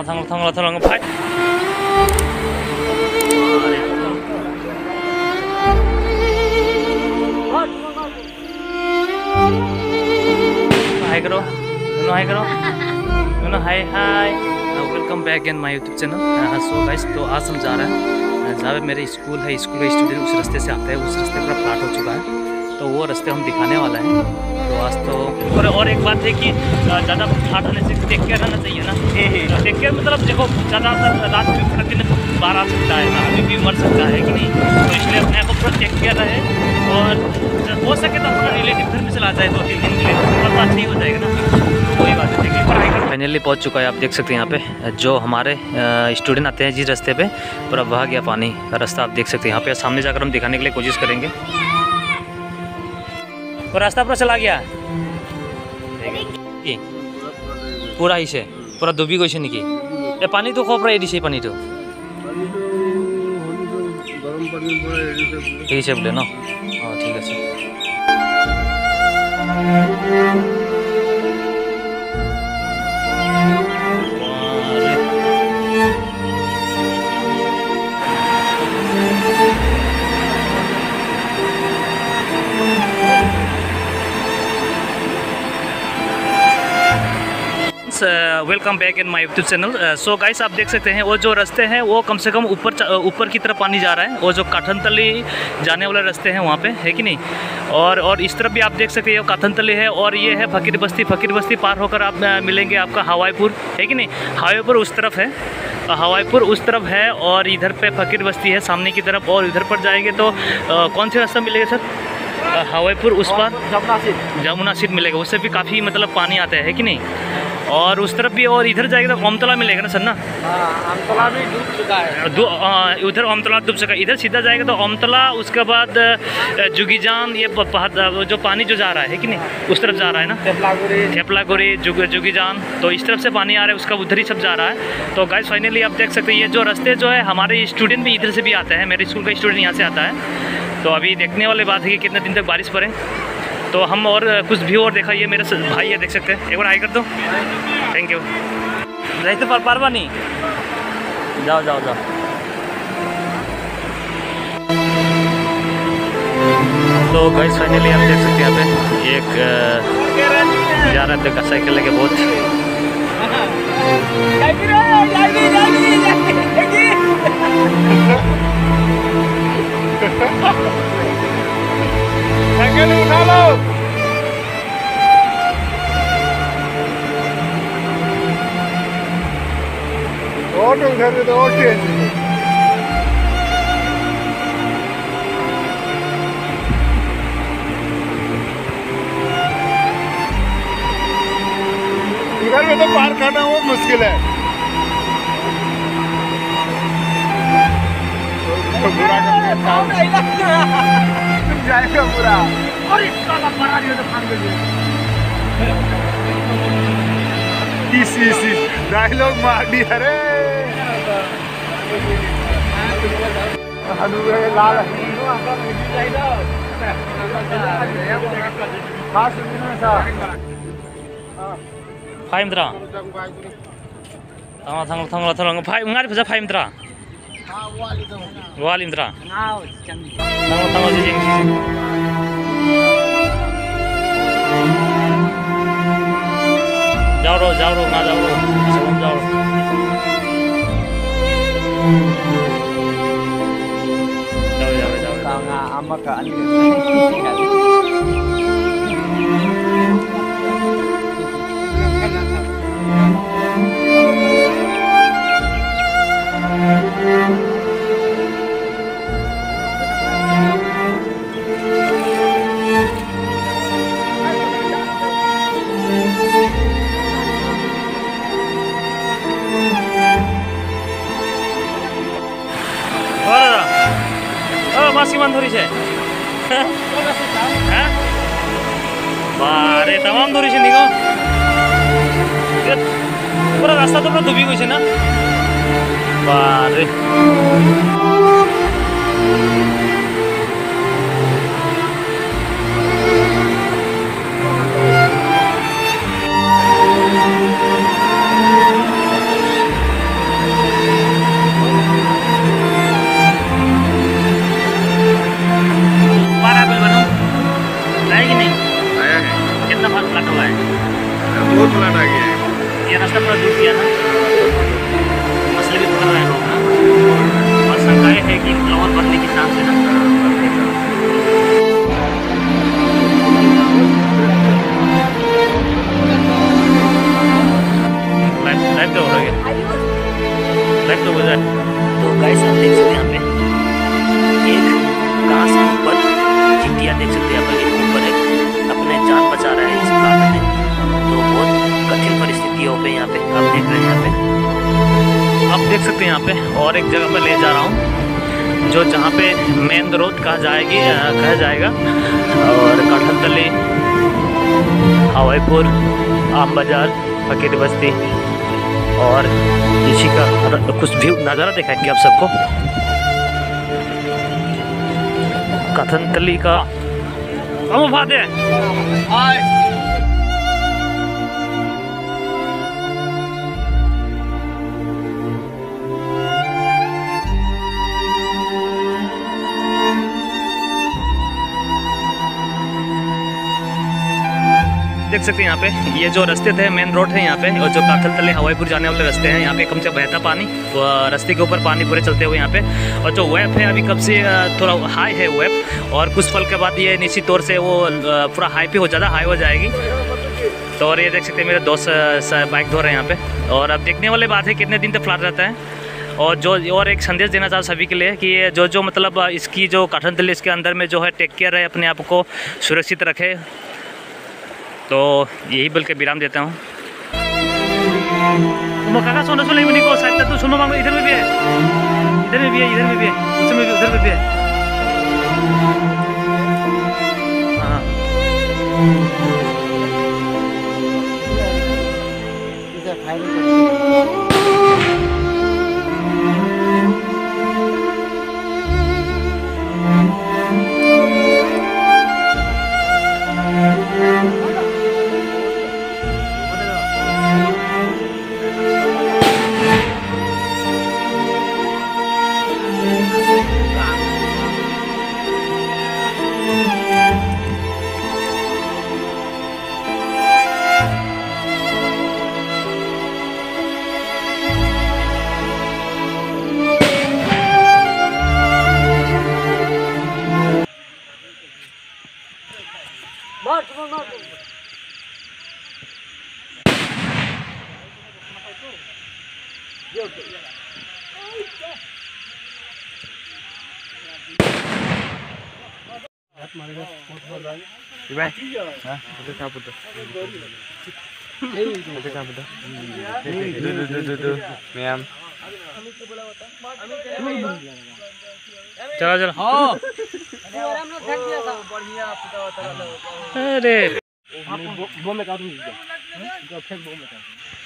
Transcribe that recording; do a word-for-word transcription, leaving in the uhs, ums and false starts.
थांला थांला थांला थांला भाई हाय करो हाय करो hi hi welcome back in my YouTube channel. So guys तो आज हम जा रहे हैं जहाँ पे मेरे स्कूल है, स्कूल का स्टूडेंट उस रास्ते से आता है, उस रास्ते पर फ्लैट हो चुका है तो वो रास्ते हम दिखाने वाला है। तो आज तो और, और एक बात है कि ज़्यादा फ्लैट होने से टेक केयर रहना चाहिए ना। टेक केयर मतलब देखो ज़्यादातर रात में फ्लैट दिन बाहर आ सकता है, अभी भी मर सकता है कि नहीं, तो इसलिए अपने आप को पूरा टेक केयर रहे और हो सके तो अपना रिलेटिव घर में चला जाए दो तीन दिन के लिए, तो अच्छा ही हो जाएगा ना। वही बात है। फाइनली पहुंच चुका है, आप देख सकते हैं यहाँ पे जो हमारे स्टूडेंट आते हैं जिस रास्ते पे पूरा बहा गया पानी का रास्ता, आप देख सकते हैं। यहाँ पे सामने जाकर हम दिखाने के लिए कोशिश करेंगे। और रास्ता पूरा चला गया पूरा ही से पूरा डूबी गई नहीं की ए पानी तो खबर एडी से पानी तो ठीक है बोले ना। हाँ ठीक है। Welcome back in my YouTube channel. So guys आप देख सकते हैं वो जो रास्ते हैं वो कम से कम ऊपर ऊपर की तरफ पानी जा रहा है, वो जो काठनतली जाने वाले रास्ते हैं वहाँ पे है कि नहीं। और और इस तरफ भी आप देख सकते हैं वो काठनतली है और ये है फकीर बस्ती। फकीर बस्ती पार होकर आप मिलेंगे आपका हवाईपुर है कि नहीं। हवाईपुर उस तरफ है, हवाईपुर उस तरफ है और इधर पे फकीर बस्ती है सामने की तरफ। और इधर पर जाएंगे तो आ, कौन सा रास्ता मिलेगा सर? हवाईपुर उस पर जमुना सीट जमुना सीट मिलेगा, उससे भी काफ़ी मतलब पानी आता है कि नहीं। और उस तरफ भी और इधर जाएगा तो ओमतला मिलेगा ना सर ना। ओमतला भी डूब चुका है, उधर ओमतला डूब चुका है। इधर सीधा जाएगा तो ओमतला, उसके बाद जुगीजान, ये जो पानी जो जा रहा है कि नहीं उस तरफ जा रहा है ना, थेपलागुरी जुग जुगीजान, तो इस तरफ से पानी आ रहा है, उसका उधर ही सब जा रहा है। तो गाइस फाइनली आप देख सकते हैं ये जो रास्ते जो है हमारे स्टूडेंट भी इधर से भी आते हैं, मेरे स्कूल का स्टूडेंट यहाँ से आता है। तो अभी देखने वाली बात है कि कितने दिन तक बारिश पड़े। तो हम और कुछ व्यू और देखा, ये मेरे भाई है देख सकते हैं, एक बार हाई कर दो। Thank you. रहते पर पारवा नहीं, जाओ जाओ जाओ। तो गाइस फाइनली आप देख सकते हैं यहाँ पे एक जा रहा है साइकिल लेके बहुत उठा लो। ऑटो घर में तो ऑटो घर में तो पार करना बहुत मुश्किल है। तो बुरा जाएगा पूरा और इसका बड़ा नहीं तो फान गई इस इस डायलॉग मार दी। अरे हनुवे लाल खास में था फाइमद्रा थांला थांला थांला थांला फाइ उंगारि फजा फाइमद्रा वालिमद्रा थांला थांला जिजिं जाओ रो जाओ रो ना जाओ रो सबम जाओ रो जाओ जाओ जाओ तांगा amaka ani masih mandiri sih, hah? Bare tamam mandiri sih nih kok. Lihat, pura rasta tuh pura dubi gue sih na. Bare. सकते हैं यहाँ पे और एक जगह पे ले जा रहा हूँ जो जहाँ पे मेन रोड कहा जाएगी कहा जाएगा और काठनतली, हवाईपुर, आम बाज़ार, फकीर बस्ती और इसी का कुछ व्यू नज़ारा दिखाएंगे आप सबको काठनतली का। देख सकते हैं यहाँ पे ये जो रास्ते थे मेन रोड है यहाँ पे और जो काठनतली हवाईपुर जाने वाले रास्ते हैं यहाँ पे कम से बहता पानी, रास्ते के ऊपर पानी पूरे चलते हुए यहाँ पे। और जो वेब है अभी कब से थोड़ा हाई है वेब और कुछ पल के बाद ये निश्चित तौर से वो पूरा हाई पे हो ज़्यादा हाई हो जाएगी। तो और ये देख सकते हैं मेरे दोस्त बाइक धो रहे हैं यहाँ पे। और अब देखने वाली बात है कितने दिन तक फ्लड रहता है। और जो और एक संदेश देना चाहूँ सभी के लिए कि जो जो मतलब इसकी जो काठनतली इसके अंदर में जो है टेक केयर है, अपने आप को सुरक्षित रखे। तो यही बोल के विराम देता हूँ। काका सोना सुन नहीं को शायद तो सुनो मांगो, इधर में भी है, इधर में भी है, इधर में भी है, उधर में भी, उधर में भी है। हाँ चलो चलो। हाँ अरे